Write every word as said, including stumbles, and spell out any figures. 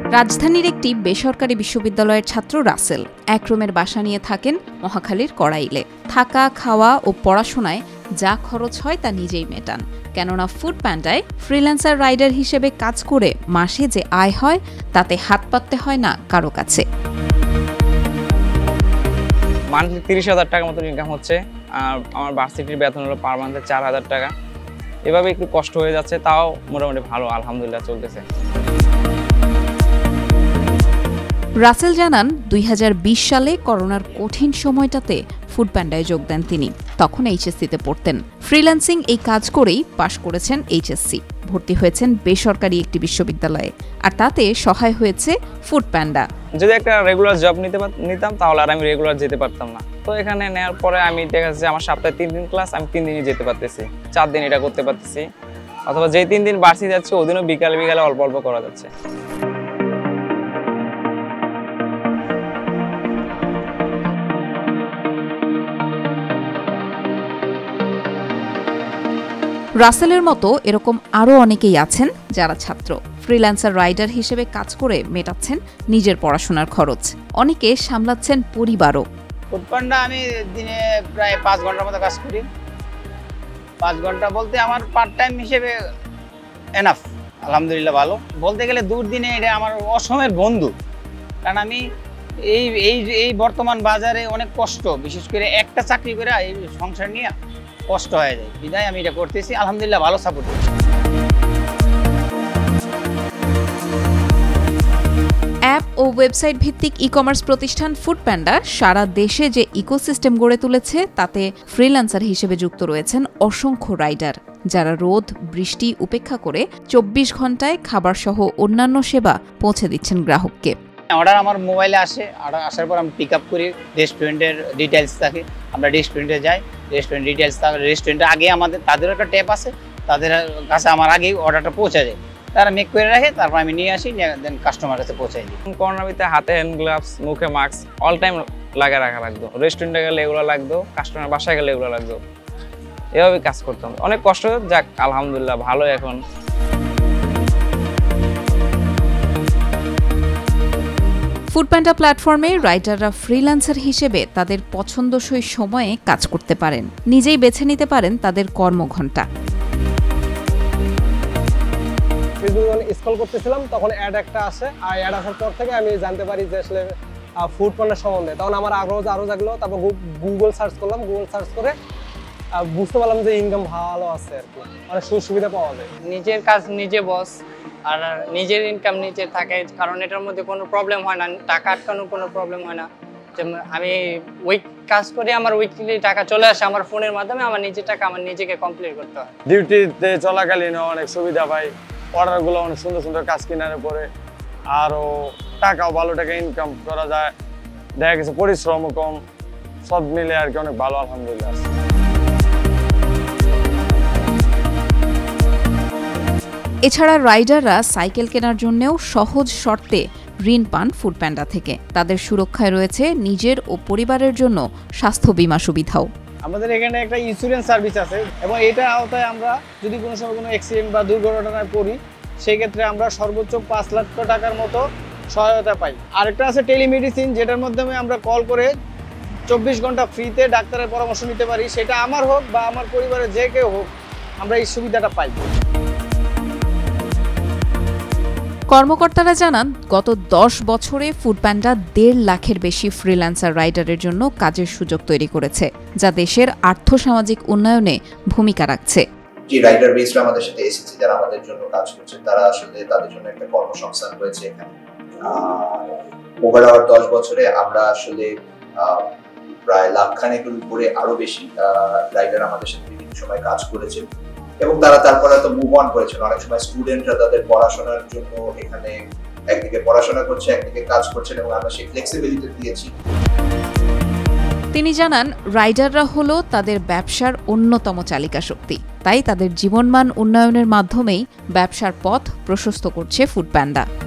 রাজধানীর একটি বেসরকারি বিশ্ববিদ্যালয়ের ছাত্র রাসেল এক রুমের বাসা নিয়ে থাকেন মহাখালীর কড়াইলে। থাকা, খাওয়া ও পড়াশোনায় যা খরচ হয় তা নিজেই মেটান, কেননা ফুড প্যান্ডায় ফ্রিল্যান্সার রাইডার হিসেবে কাজ করে মাসে যে আয় হয় তাতে হাত পাততে হয় না কারো কাছে। মান্থলি তিরিশ হাজার টাকার মতো ইনকাম হচ্ছে, আর আমার ভার্সিটির বেতন হলো পার মান্থে চার হাজার টাকা। এভাবে একটু কষ্ট হয়ে যাচ্ছে, তাও মোটামুটি ভালো আলহামদুলিল্লাহ চলতেছে। রাসেল জানান, দুই হাজার বিশ সালে করোনার কঠিন সময়টাতে ফুড প্যান্ডায় যোগ দেন তিনি। তখন এইচএসসিতে পড়তেন। ফ্রিল্যান্সিং এই কাজ করেই পাশ করেছেন এইচএসসি, ভর্তি হয়েছেন বেসরকারি একটি বিশ্ববিদ্যালয়ে, আর তাতে সহায় হয়েছে ফুড প্যান্ডা। যদি একটা রেগুলার জব নিতে নিতাম তাহলে আর আমি রেগুলার যেতে পারতাম না। তো এখানে নেওয়ার পরে আমি দেখা যাচ্ছে আমার সপ্তাহে তিন দিন ক্লাস, আমি তিন দিনই যেতে পারতেছি, চার দিন এটা করতে পারতেছি, অথবা যেই তিন দিন বাড়ছি যাচ্ছে ওদিনও বিকালে বিকালে অল্প অল্প করা যাচ্ছে। রাসেলের মতো এরকম আরও অনেকেই আছেন যারা ছাত্র ফ্রিল্যান্সার রাইডার হিসেবে কাজ করে মেটাচ্ছেন নিজের পড়াশোনার খরচ। অনেকে সামলাচ্ছেন পরিবারও। ফুড প্যান্ডা আমি দিনে প্রায় পাঁচ ঘন্টার মতো কাজ করি। পাঁচ ঘন্টা বলতে আমার পার্ট টাইম হিসেবে এনাফ, আলহামদুলিল্লাহ ভালো। বলতে গেলে দুর্দিনে এটা আমার অসমের বন্ধু, কারণ আমি এই এই এই বর্তমান বাজারে অনেক কষ্ট, বিশেষ করে একটা চাকরি করে এই সংসার নিয়ে কষ্ট হয়ে যায়, বিধায় আমি এটা করতেছি। আলহামদুলিল্লাহ ভালো সাপোর্ট। অ্যাপ ও ওয়েবসাইট ভিত্তিক ই কমার্স প্রতিষ্ঠান ফুড প্যান্ডা সারা দেশে যে ইকোসিস্টেম গড়ে তুলেছে তাতে ফ্রিল্যান্সার হিসেবে যুক্ত রয়েছেন অসংখ্য রাইডার, যারা রোদ বৃষ্টি উপেক্ষা করে চব্বিশ ঘন্টায় খাবার সহ অন্যান্য সেবা পৌঁছে দিচ্ছেন গ্রাহককে। অর্ডার আমার মোবাইলে আসে, অর্ডার আসার পর আমি পিক আপ করি। রেস্টুরেন্টের ডিটেলস থাকে, আমরা রেস্টুরেন্টে যাই, রেস্টুরেন্ট ডিটেলস থাকে। রেস্টুরেন্টে আগে আমাদের তাদের একটা ট্যাপ আছে, তাদের কাছে আমার আগেই অর্ডারটা পৌঁছে যায়, তারা মেক করে রাখে, তারপর আমি নিয়ে আসি, দেন কাস্টমার কাছে পৌঁছাই দিই। করোনার ভিতরে হাতে হ্যান্ড গ্লাভস, মুখে মাস্ক অল টাইম লাগা রাখা লাগতো। রেস্টুরেন্টে গেলে এগুলো লাগতো, কাস্টমার বাসায় গেলে এগুলো লাগতো, এভাবে কাজ করতাম। অনেক কষ্ট, যাক আলহামদুলিল্লাহ ভালো। এখন ফুড প্যান্ডা প্ল্যাটফর্মে রাইডাররা ফ্রিল্যান্সার হিসেবে তাদের পছন্দসই সময়ে কাজ করতে পারেন, নিজেই বেছে নিতে পারেন তাদের কর্মঘণ্টা। যখন স্ক্রল করতেছিলাম তখন অ্যাড একটা আসে, আর অ্যাড আসার পর থেকে আমি জানতে পারি যে আসলে ফুড প্যান্ডা সম্বন্ধে। তখন আমার আগ্রহ আরও জাগলো, তারপর গুগল সার্চ করলাম। গুগল সার্চ করে বুঝতে পারলাম যে ইনকাম ভালো আছে, আর কি অনেক সুযোগ সুবিধা পাওয়া যায়। নিজের কাজ নিজে বস, আর নিজের ইনকাম নিজের থাকে, কারণ এটার মধ্যে কোনো প্রবলেম হয় না, টাকা আটকানোর কোনো প্রবলেম হয় না। যেমন আমি উইক কাজ করি, আমার উইকলি টাকা চলে আসে আমার ফোনের মাধ্যমে, আমার নিজের টাকা আমার নিজেকে কমপ্লিট করতে হয়। ডিউটিতে চলাকালীন অনেক সুবিধা পাই, অর্ডারগুলো অনেক সুন্দর সুন্দর কাজ কেনার পরে আরও টাকাও ভালো টাকা ইনকাম করা যায়। দেখা গেছে পরিশ্রমও কম, সব মিলে আর কি অনেক ভালো আলহামদুলিল্লাহ। এছাড়া রাইডাররা সাইকেল কেনার জন্যও সহজ শর্তে ঋণ পান ফুড প্যান্ডা থেকে। তাদের সুরক্ষায় রয়েছে নিজের ও পরিবারের জন্য স্বাস্থ্য বীমা সুবিধাও। আমাদের এখানে একটা ইন্স্যুরেন্স সার্ভিস আছে, এবং এটা আওতায় আমরা যদি কোনো সময় কোনো অ্যাক্সিডেন্ট বা দুর্ঘটনায় পড়ি, সেই ক্ষেত্রে আমরা সর্বোচ্চ পাঁচ লাখ টাকার মতো সহায়তা পাই। আরেকটা আছে টেলিমেডিসিন, যেটার মাধ্যমে আমরা কল করে চব্বিশ ঘন্টা ফ্রিতে ডাক্তারের পরামর্শ নিতে পারি। সেটা আমার হোক বা আমার পরিবারের যে কেউ হোক, আমরা এই সুবিধাটা পাই। কর্মকর্তারা জানান, গত দশ বছরে ফুড প্যান্ডা দেড় লাখের বেশি ফ্রিল্যান্সার রাইডারের জন্য কাজের সুযোগ তৈরি করেছে, যা দেশের আর্থসামাজিক উন্নয়নে ভূমিকা রাখছে। যে রাইডার বেসরা আমাদের সাথে এসেছে, যারা আমাদের জন্য কাজ করছে, তারা আসলে তাদের জন্য একটা কর্মসংস্থান হয়েছে এখানে। ওভারঅল দশ বছরে আমরা আসলে প্রায় লাখ খানেকের উপরে আরো বেশি রাইডার আমাদের সাথে বিভিন্ন সময় কাজ করেছে, এবং তারা তারপরে তো মুভ অন করেছেন। অনেক সময় স্টুডেন্টরা তাদের পড়াশোনার জন্য এখানে একদিকে পড়াশোনা করছে, একদিকে কাজ করছেন, এবং আমরা সেই ফ্লেক্সিবিলিটি দিয়েছি। তিনি জানান, রাইডাররা হলো তাদের ব্যবসার অন্যতম চালিকা শক্তি, তাই তাদের জীবনমান উন্নয়নের মাধ্যমেই ব্যবসার পথ প্রশস্ত করছে ফুড প্যান্ডা।